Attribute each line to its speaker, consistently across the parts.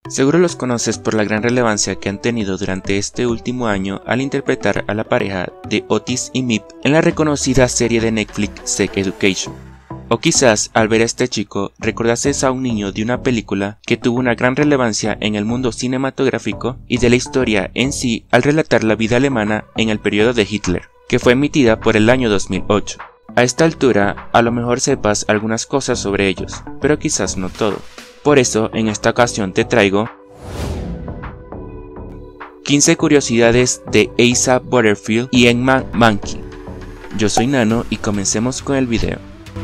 Speaker 1: Seguro los conoces por la gran relevancia que han tenido durante este último año al interpretar a la pareja de Otis y Miep en la reconocida serie de Netflix Sex Education. O quizás al ver a este chico recordases a un niño de una película que tuvo una gran relevancia en el mundo cinematográfico y de la historia en sí al relatar la vida alemana en el periodo de Hitler, que fue emitida por el año 2008. A esta altura a lo mejor sepas algunas cosas sobre ellos, pero quizás no todo. Por eso, en esta ocasión te traigo 15 curiosidades de Asa Butterfield y Emma Mankey. Yo soy Nano y comencemos con el video.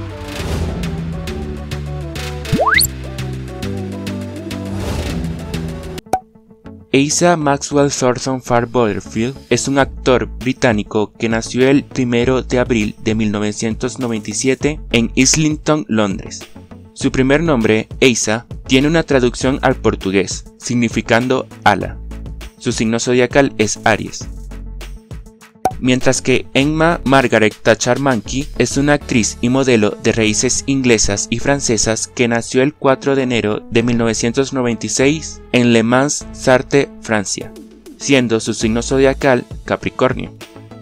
Speaker 1: Asa Maxwell Thornton Farr Butterfield es un actor británico que nació el 1 de abril de 1997 en Islington, Londres. Su primer nombre, Asa, tiene una traducción al portugués, significando ala. Su signo zodiacal es Aries. Mientras que Emma Margaret Thatcher Mankey es una actriz y modelo de raíces inglesas y francesas que nació el 4 de enero de 1996 en Le Mans, Sarthe, Francia, siendo su signo zodiacal Capricornio.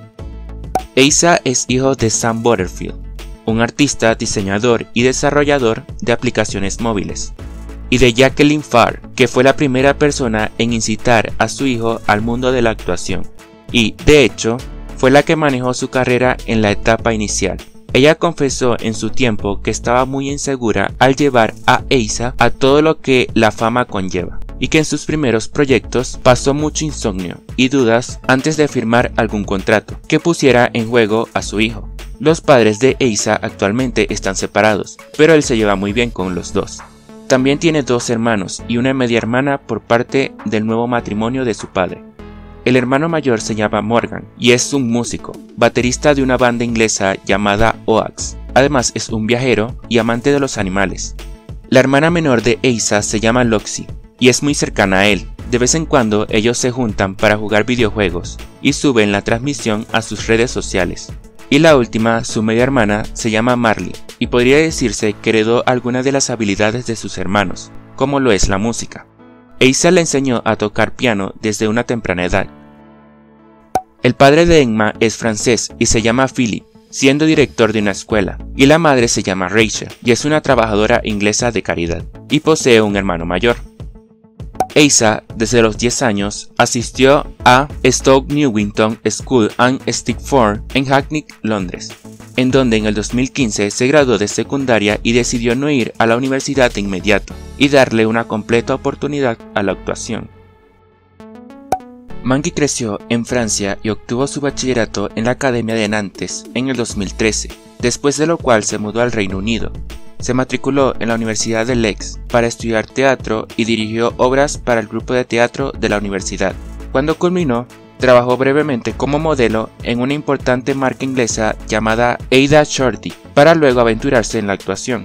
Speaker 1: Asa es hijo de Sam Butterfield, un artista, diseñador y desarrollador de aplicaciones móviles, y de Jacqueline Farr, que fue la primera persona en incitar a su hijo al mundo de la actuación, y, de hecho, fue la que manejó su carrera en la etapa inicial. Ella confesó en su tiempo que estaba muy insegura al llevar a Asa a todo lo que la fama conlleva, y que en sus primeros proyectos pasó mucho insomnio y dudas antes de firmar algún contrato que pusiera en juego a su hijo. Los padres de Asa actualmente están separados, pero él se lleva muy bien con los dos. También tiene dos hermanos y una media hermana por parte del nuevo matrimonio de su padre. El hermano mayor se llama Morgan y es un músico, baterista de una banda inglesa llamada Oax. Además es un viajero y amante de los animales. La hermana menor de Asa se llama Loxie y es muy cercana a él. De vez en cuando ellos se juntan para jugar videojuegos y suben la transmisión a sus redes sociales. Y la última, su media hermana, se llama Marley y podría decirse que heredó algunas de las habilidades de sus hermanos, como lo es la música. Asa le enseñó a tocar piano desde una temprana edad. El padre de Emma es francés y se llama Philip, siendo director de una escuela, y la madre se llama Rachel y es una trabajadora inglesa de caridad, y posee un hermano mayor. Asa, desde los 10 años, asistió a Stoke Newington School and Sixth Form en Hackney, Londres, en donde en el 2015 se graduó de secundaria y decidió no ir a la universidad de inmediato y darle una completa oportunidad a la actuación. Mankey creció en Francia y obtuvo su bachillerato en la Academia de Nantes en el 2013, después de lo cual se mudó al Reino Unido. Se matriculó en la Universidad de Leeds para estudiar teatro y dirigió obras para el grupo de teatro de la universidad. Cuando culminó, trabajó brevemente como modelo en una importante marca inglesa llamada Ada Shorty, para luego aventurarse en la actuación.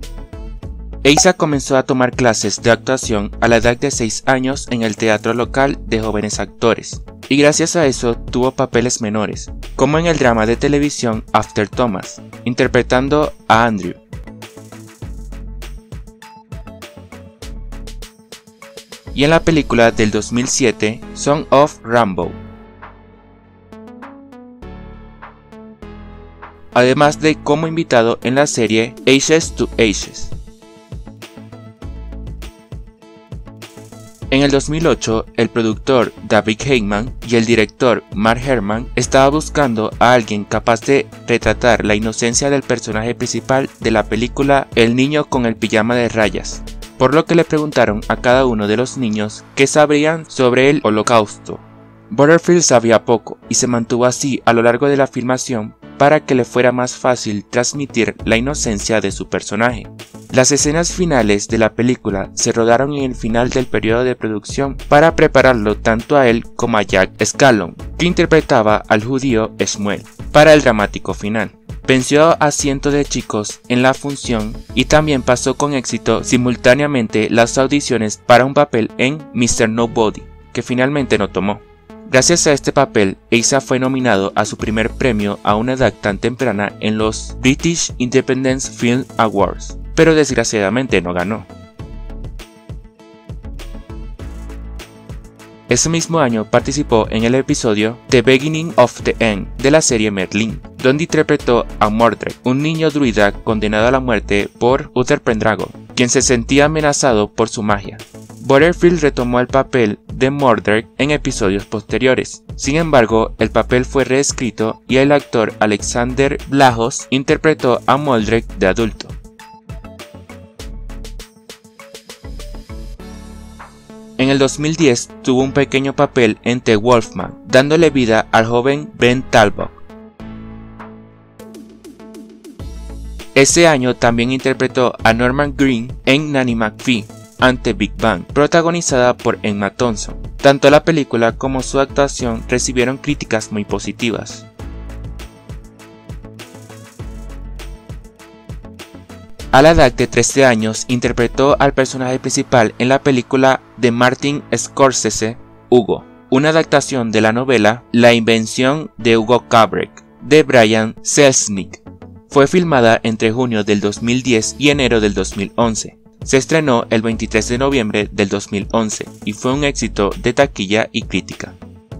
Speaker 1: Asa comenzó a tomar clases de actuación a la edad de 6 años en el teatro local de jóvenes actores, y gracias a eso tuvo papeles menores, como en el drama de televisión After Thomas, interpretando a Andrew. Y en la película del 2007 Son of Rambow. Además de como invitado en la serie Ages to Ages. En el 2008, el productor David Heyman y el director Mark Herman estaban buscando a alguien capaz de retratar la inocencia del personaje principal de la película El niño con el pijama de rayas, por lo que le preguntaron a cada uno de los niños qué sabrían sobre el Holocausto. Butterfield sabía poco y se mantuvo así a lo largo de la filmación para que le fuera más fácil transmitir la inocencia de su personaje. Las escenas finales de la película se rodaron en el final del periodo de producción para prepararlo tanto a él como a Jack Skellon, que interpretaba al judío Shmuel, para el dramático final. Venció a cientos de chicos en la función y también pasó con éxito simultáneamente las audiciones para un papel en Mr. Nobody, que finalmente no tomó. Gracias a este papel, Asa fue nominado a su primer premio a una edad tan temprana en los British Independent Film Awards, pero desgraciadamente no ganó. Ese mismo año participó en el episodio The Beginning of the End de la serie Merlin, donde interpretó a Mordred, un niño druida condenado a la muerte por Uther Pendragon, quien se sentía amenazado por su magia. Butterfield retomó el papel de Mordred en episodios posteriores. Sin embargo, el papel fue reescrito y el actor Alexander Vlahos interpretó a Mordred de adulto. En el 2010 tuvo un pequeño papel en The Wolfman, dándole vida al joven Ben Talbot. Ese año también interpretó a Norman Green en Nanny McPhee and the Big Bang, protagonizada por Emma Thompson. Tanto la película como su actuación recibieron críticas muy positivas. A la edad de 13 años interpretó al personaje principal en la película de Martin Scorsese, Hugo, una adaptación de la novela La invención de Hugo Cabret, de Brian Selznick. Fue filmada entre junio del 2010 y enero del 2011. Se estrenó el 23 de noviembre del 2011 y fue un éxito de taquilla y crítica.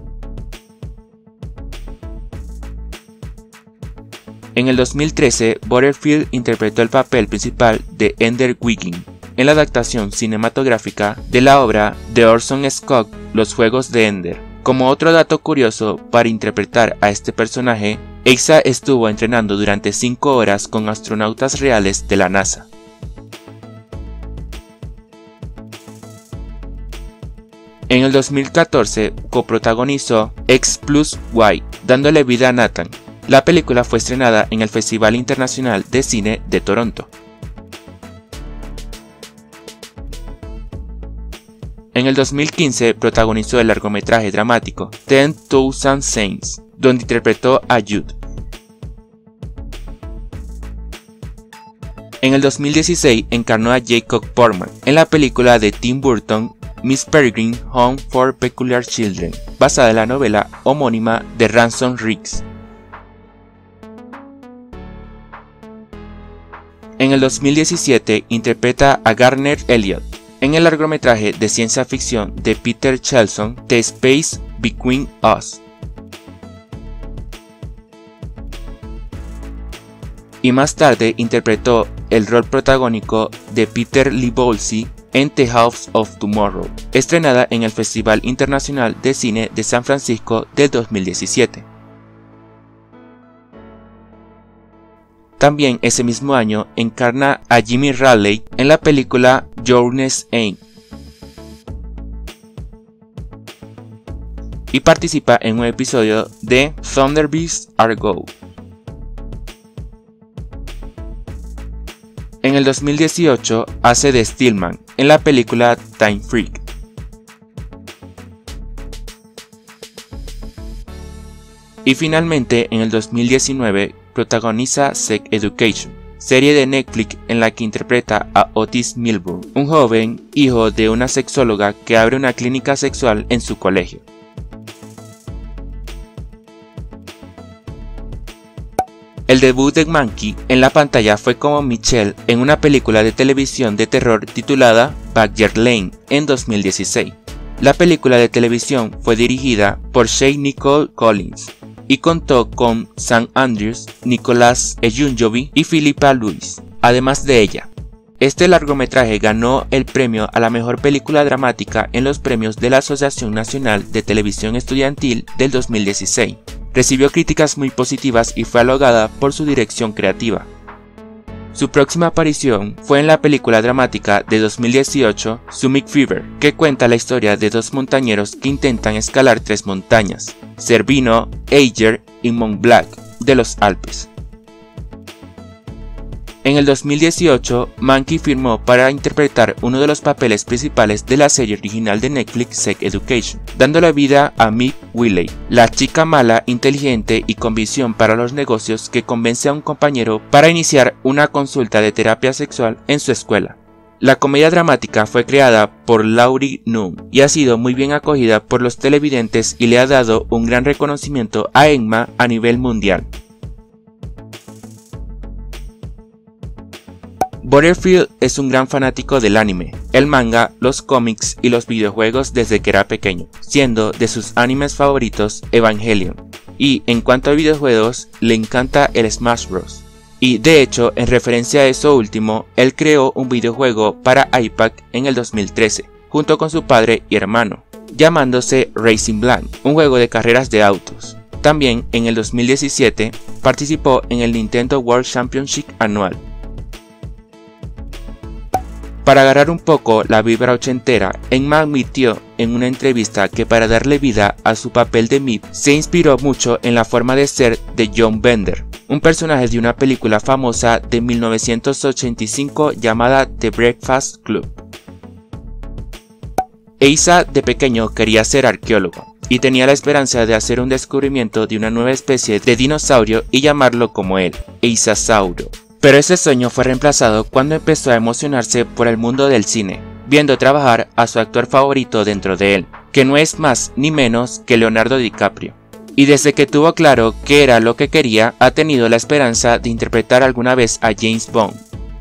Speaker 1: En el 2013, Butterfield interpretó el papel principal de Ender Wiggin en la adaptación cinematográfica de la obra de Orson Scott Los Juegos de Ender. Como otro dato curioso, para interpretar a este personaje, Eiza estuvo entrenando durante 5 horas con astronautas reales de la NASA. En el 2014 coprotagonizó X plus Y, dándole vida a Nathan. La película fue estrenada en el Festival Internacional de Cine de Toronto. En el 2015 protagonizó el largometraje dramático 10,000 Saints, donde interpretó a Jude. En el 2016 encarnó a Jacob Portman en la película de Tim Burton Miss Peregrine Home for Peculiar Children, basada en la novela homónima de Ransom Riggs. En el 2017 interpreta a Garner Elliott en el largometraje de ciencia ficción de Peter Chelson, The Space Between Us. Y más tarde interpretó el rol protagónico de Peter Livolsi en The House of Tomorrow, estrenada en el Festival Internacional de Cine de San Francisco del 2017. También ese mismo año encarna a Jimmy Raleigh en la película Journey's End y participa en un episodio de Thunderbeats Are Go. En el 2018 hace de Stillman en la película Time Freak. Y finalmente en el 2019 protagoniza Sex Education, serie de Netflix en la que interpreta a Otis Milburn, un joven hijo de una sexóloga que abre una clínica sexual en su colegio. El debut de Mankey en la pantalla fue como Michelle en una película de televisión de terror titulada Backyard Lane en 2016. La película de televisión fue dirigida por Shea Nicole Collins y contó con Sam Andrews, Nicholas Ejunjobi y Philippa Lewis, además de ella. Este largometraje ganó el premio a la mejor película dramática en los premios de la Asociación Nacional de Televisión Estudiantil del 2016. Recibió críticas muy positivas y fue alabada por su dirección creativa. Su próxima aparición fue en la película dramática de 2018 Summit Fever, que cuenta la historia de dos montañeros que intentan escalar 3 montañas, Cervino, Eiger y Mont Blanc, de los Alpes. En el 2018, Mankey firmó para interpretar uno de los papeles principales de la serie original de Netflix Sex Education, dándole vida a Mick Willey, la chica mala, inteligente y con visión para los negocios que convence a un compañero para iniciar una consulta de terapia sexual en su escuela. La comedia dramática fue creada por Laurie Nunn y ha sido muy bien acogida por los televidentes y le ha dado un gran reconocimiento a Emma a nivel mundial. Butterfield es un gran fanático del anime, el manga, los cómics y los videojuegos desde que era pequeño, siendo de sus animes favoritos Evangelion. Y en cuanto a videojuegos, le encanta el Smash Bros. Y de hecho, en referencia a eso último, él creó un videojuego para iPad en el 2013, junto con su padre y hermano, llamándose Racing Blank, un juego de carreras de autos. También en el 2017 participó en el Nintendo World Championship anual. Para agarrar un poco la vibra ochentera, Enma admitió en una entrevista que para darle vida a su papel de Mip se inspiró mucho en la forma de ser de John Bender, un personaje de una película famosa de 1985 llamada The Breakfast Club. Asa de pequeño quería ser arqueólogo y tenía la esperanza de hacer un descubrimiento de una nueva especie de dinosaurio y llamarlo como él, Asasauro. Pero ese sueño fue reemplazado cuando empezó a emocionarse por el mundo del cine, viendo trabajar a su actor favorito dentro de él, que no es más ni menos que Leonardo DiCaprio. Y desde que tuvo claro qué era lo que quería, ha tenido la esperanza de interpretar alguna vez a James Bond.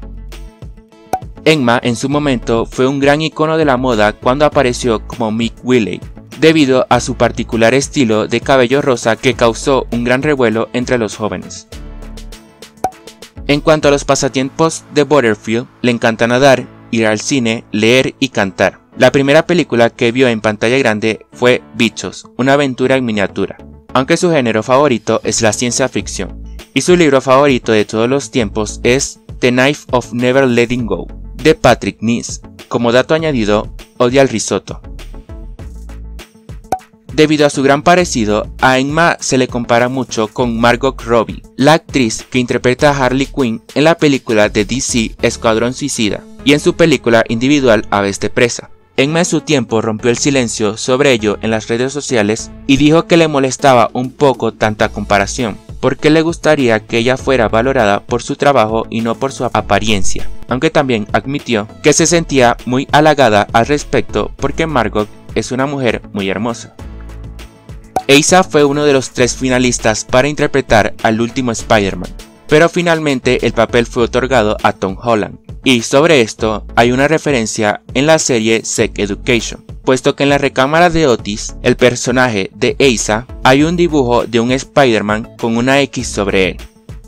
Speaker 1: Enma en su momento fue un gran icono de la moda cuando apareció como Mick Willey, debido a su particular estilo de cabello rosa que causó un gran revuelo entre los jóvenes. En cuanto a los pasatiempos de Butterfield, le encanta nadar, ir al cine, leer y cantar. La primera película que vio en pantalla grande fue Bichos, una aventura en miniatura, aunque su género favorito es la ciencia ficción, y su libro favorito de todos los tiempos es The Knife of Never Letting Go, de Patrick Ness. Como dato añadido, odia el risotto. Debido a su gran parecido, a Enma se le compara mucho con Margot Robbie, la actriz que interpreta a Harley Quinn en la película de DC Escuadrón Suicida, y en su película individual Aves de Presa. Enma en su tiempo rompió el silencio sobre ello en las redes sociales y dijo que le molestaba un poco tanta comparación, porque le gustaría que ella fuera valorada por su trabajo y no por su apariencia, aunque también admitió que se sentía muy halagada al respecto porque Margot es una mujer muy hermosa. Asa fue uno de los 3 finalistas para interpretar al último Spider-Man, pero finalmente el papel fue otorgado a Tom Holland, y sobre esto hay una referencia en la serie Sex Education, puesto que en la recámara de Otis, el personaje de Asa, hay un dibujo de un Spider-Man con una X sobre él.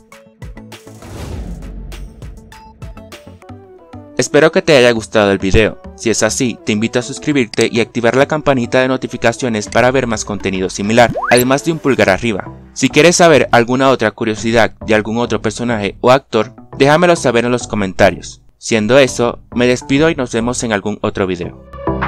Speaker 1: Espero que te haya gustado el video. Si es así, te invito a suscribirte y activar la campanita de notificaciones para ver más contenido similar, además de un pulgar arriba. Si quieres saber alguna otra curiosidad de algún otro personaje o actor, déjamelo saber en los comentarios. Siendo eso, me despido y nos vemos en algún otro video.